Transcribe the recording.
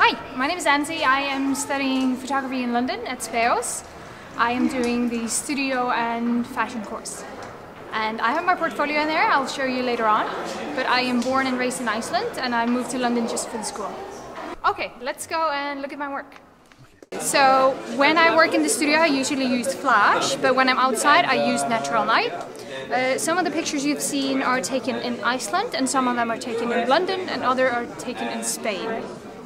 Hi, my name is Annsy. I am studying photography in London at Spéos. I am doing the studio and fashion course. And I have my portfolio in there, I'll show you later on. But I am born and raised in Iceland and I moved to London just for the school. Okay, let's go and look at my work. So when I work in the studio I usually use flash, but when I'm outside I use natural light. Some of the pictures you've seen are taken in Iceland and some of them are taken in London and others are taken in Spain.